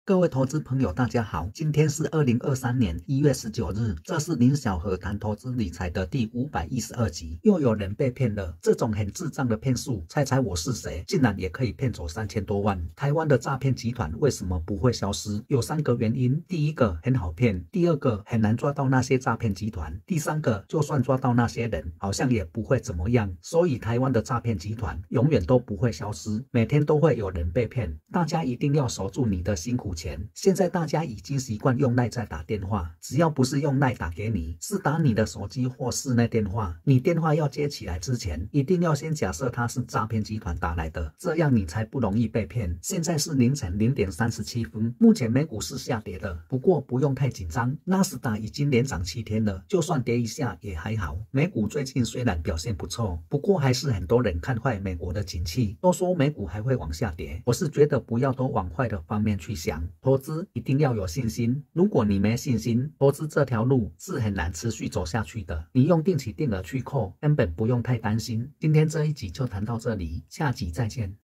各位投资朋友，大家好，今天是2023年1月19日，这是林小河谈投资理财的第512集。又有人被骗了，这种很智障的骗术，猜猜我是谁？竟然也可以骗走3000多万。台湾的诈骗集团为什么不会消失？有3个原因：第一个很好骗，第二个很难抓到那些诈骗集团，第三个就算抓到那些人，好像也不会怎么样。所以台湾的诈骗集团永远都不会消失，每天都会有人被骗。大家一定要守住你的辛苦钱。现在大家已经习惯用赖在打电话，只要不是用赖打给你，是打你的手机或室内电话，你电话要接起来之前，一定要先假设他是诈骗集团打来的，这样你才不容易被骗。现在是凌晨0点37分，目前美股是下跌的，不过不用太紧张，纳斯达已经连涨7天了，就算跌一下也还好。美股最近虽然表现不错，不过还是很多人看坏美国的景气，都说美股还会往下跌。我是觉得不要都往坏的方面去想，投资一定要有信心，如果你没信心，投资这条路是很难持续走下去的。你用定期定额去扣，根本不用太担心。今天这一集就谈到这里，下集再见。